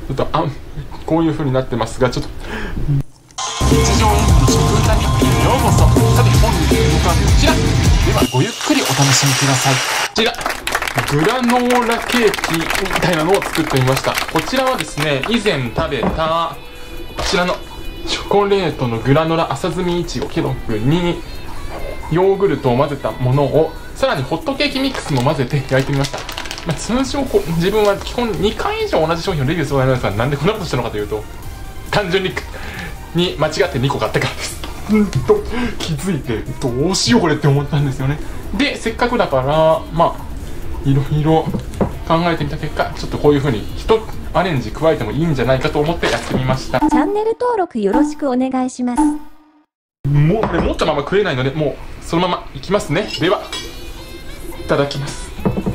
ょっとこういう風になってますが、ちょっと日常演舞の食歌日記にようこそ。さて本日の動画はこちらでは、ごゆっくりお楽しみください。こちらグラノーラケーキみたいなのを作ってみました。こちらはですね、以前食べたこちらのチョコレートのグラノラ浅摘みいちごケロッグにヨーグルトを混ぜたものを、さらにホットケーキミックスも混ぜて焼いてみました。通常自分は基本2回以上同じ商品をレビューするのですが、なんでこんなことしたのかというと、単純に間違って2個買ってからです。気づいてどうしようこれって思ったんですよね。で、せっかくだからいろいろ考えてみた結果、ちょっとこういう風に一アレンジ加えてもいいんじゃないかと思ってやってみました。 チャンネル登録よろしくお願いします。 もうこれ持ったまま食えないので、もうそのままいきますね。では、いただきます。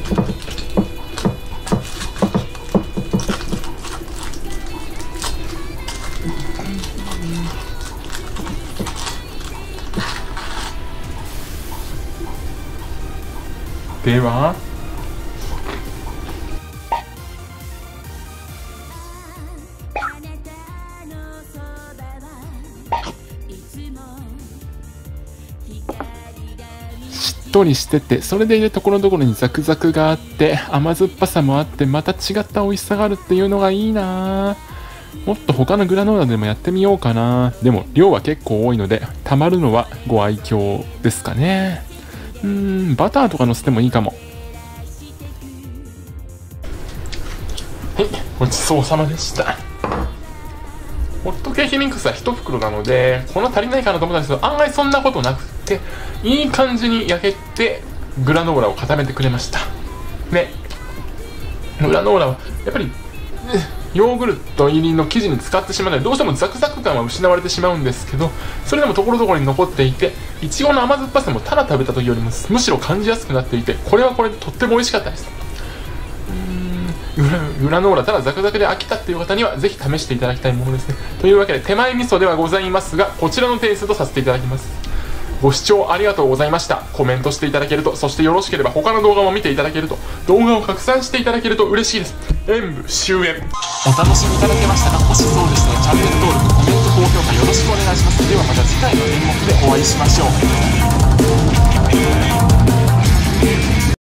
では、しっとりしてて、それでいるところどころにザクザクがあって、甘酸っぱさもあって、また違った美味しさがあるっていうのがいいな。もっと他のグラノーラでもやってみようかな。でも量は結構多いので、たまるのはご愛嬌ですかね。バターとか乗せてもいいかも。はい、ごちそうさまでした。ホットケーキミックスは1袋なので、この足りないかなと思ったんですけど、案外そんなことなくて、いい感じに焼けて、グラノーラを固めてくれました。ね。グラノーラは、やっぱり、ヨーグルト入りの生地に使ってしまうので、どうしてもザクザク感は失われてしまうんですけど、それでもところどころに残っていて、いちごの甘酸っぱさもただ食べた時よりもむしろ感じやすくなっていて、これはこれでとっても美味しかったです。グラノーラただザクザクで飽きたっていう方にはぜひ試していただきたいものですね。というわけで手前味噌ではございますが、こちらのテイストとさせていただきます。ご視聴ありがとうございました。コメントしていただけると、そしてよろしければ他の動画も見ていただけると、動画を拡散していただけると嬉しいです。演舞終演。お楽しみいただけましたか？もしそうでしたらチャンネル登録、コメント、高評価よろしくお願いします。ではまた次回の演目でお会いしましょう。